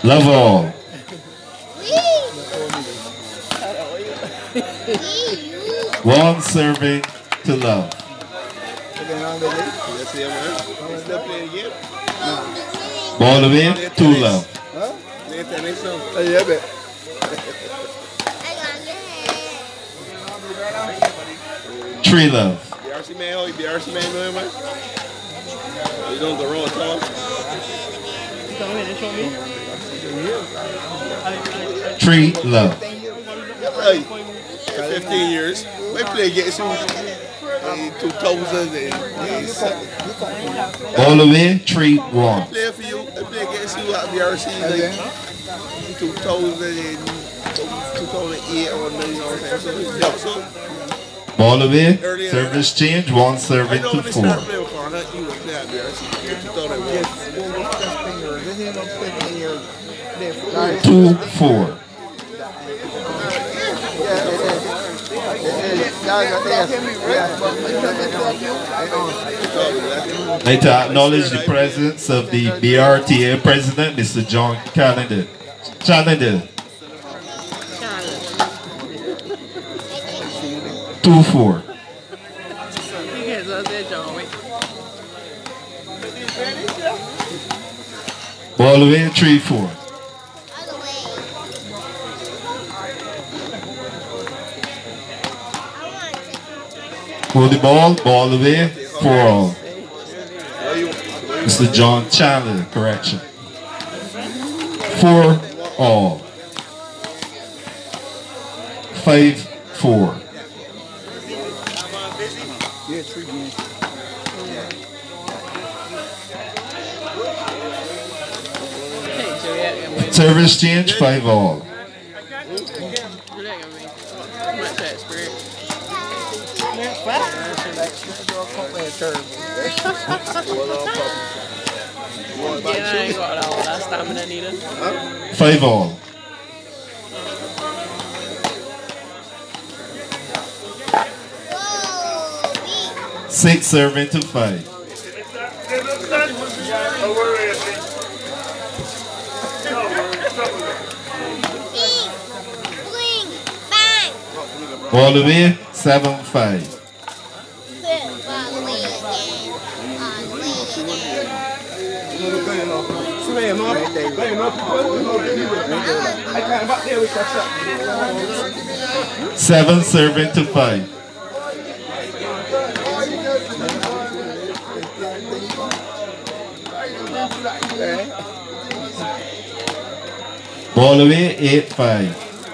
Love all. One serving to love. Ball away, two love. Three love. You don't go wrong, Tom. Three love. Hey, 15 years. We play against you in 2000 All the way, 3-1. Play for you. I play against you at BRC like 2000 2008 or 9 so yeah, so Ball away, service change, one serving to 4. 2-4. Like to acknowledge the presence of the BRTA President, Mr. John Challenger. 2-4. Ball away, 3-4. Hold the ball away, 4-all. Mr. John Chandler, correction. 4-all. 5-4. Service change, 5-all. Five all. Six serving to 5. All the way, 7-5. Seven serving to 5. Ball away, 8-5.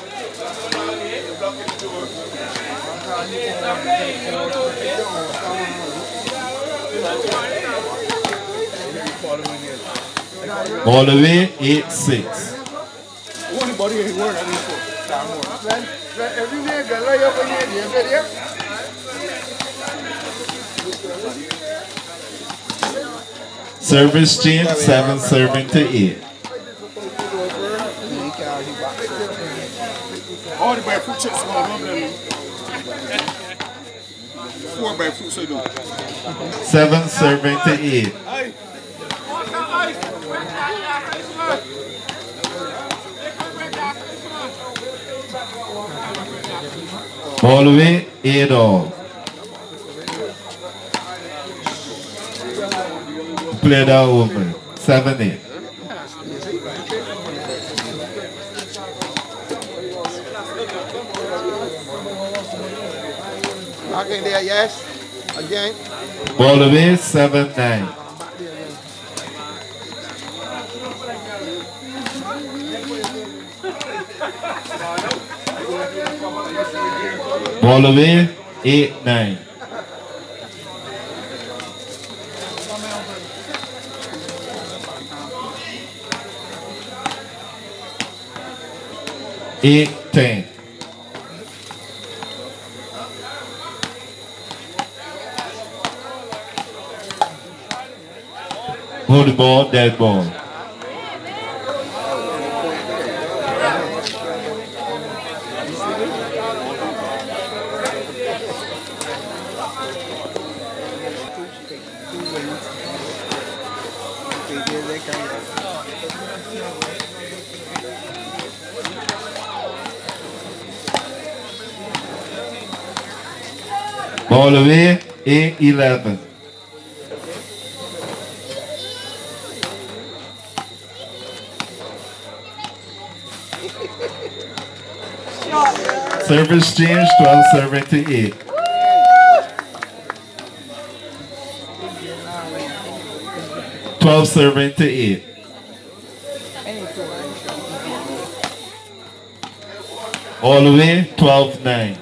Ball away, 8-6. Service change, 7 serving to 8. All the bad fruit chips are over there. 4 bad fruit chips. 7 serving to 8. Ball away, 8-all. Play that over, 7-8. Okay, there, yes. Again. Ball away, 7-9. Ball away, 8-9. Eight, 10. Hold the ball, dead ball. Ball away, 8-11. Service change, 12-7 to 8. Serving to 8. All the way, 12-9.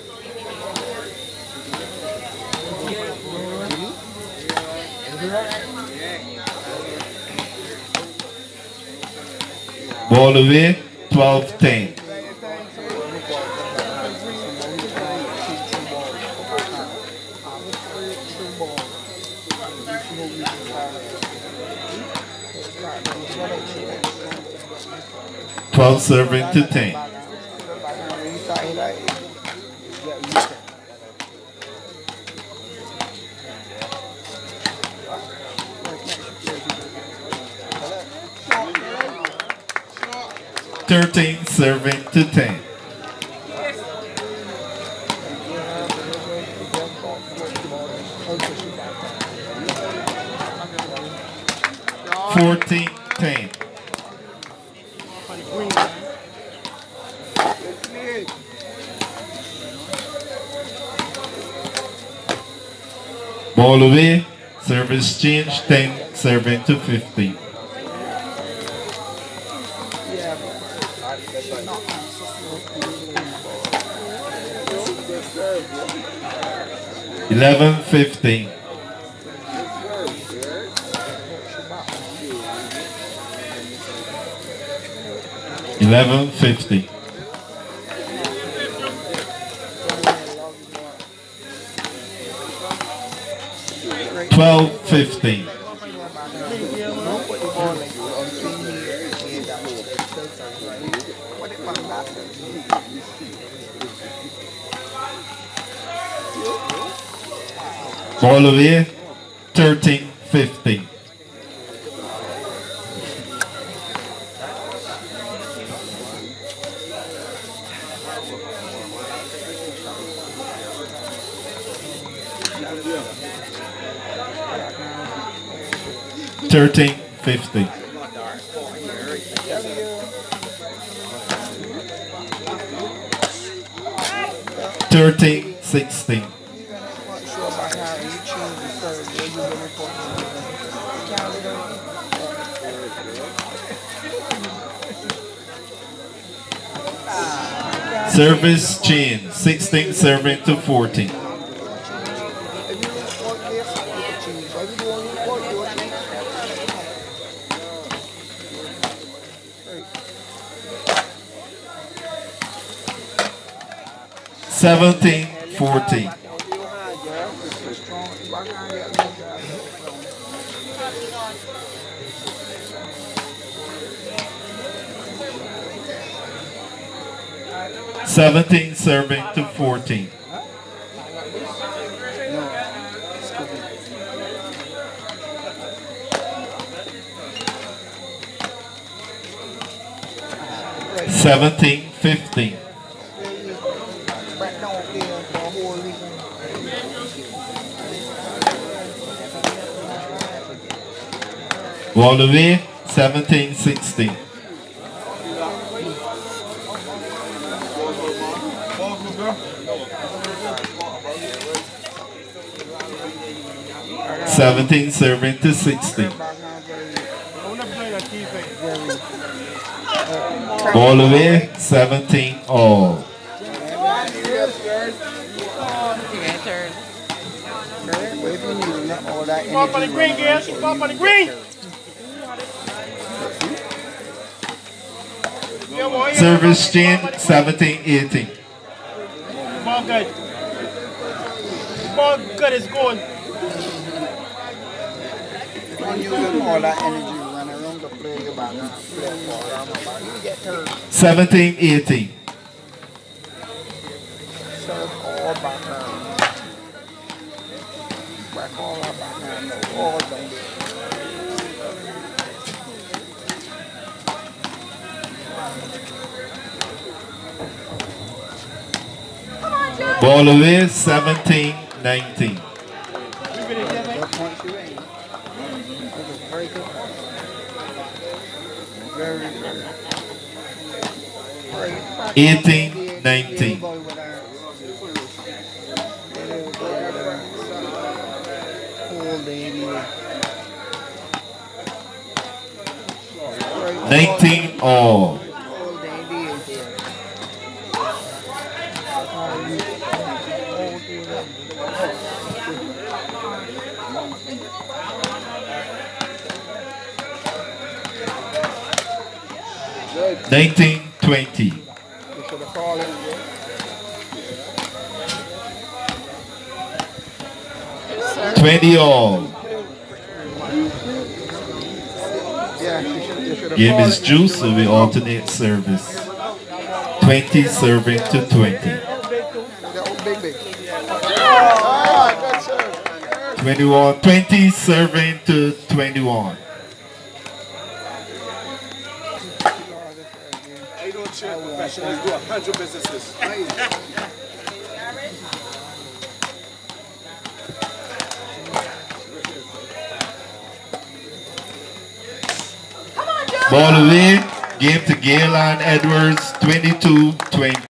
Ball away, 12-10. Serving to 10. Serving to 10. 14-10. Ball away, service change, 10-7 to 15. Eleven 15. Eleven 50. 12-15. Ball away, 13-15. Thirteen 50. Thirteen 16. Service change, 16 serving to 14. Seventeen 14. Seventeen serving to 14. Seventeen 15. Ball away, 17 16. Seventeen serving to 16. Ball away, 17 all. Come up on the green, guys. Come up on the green. Service change, 17-18. Ball good. Ball good, it's going. When you use all that energy run around the play, you back and play ball around the ball. You get hurt. 17-18. Serve all back around. Back all our back around. All down there. Ball away, 17 19. What points you in? That was very good. Very good. 18, 19. Boy with our old lady. 19 all. Old lady is there. Good. 19, 20. You should have called it. Yes, sir. 20 all. Yeah, you should have Game called is it. juice, so we alternate service. 20 serving to 20. The old big. Ah, good serve. 21, 20 serving to 21. I don't share professionals do 100 businesses. Ball away. Game to Galen Edwards, 22-20.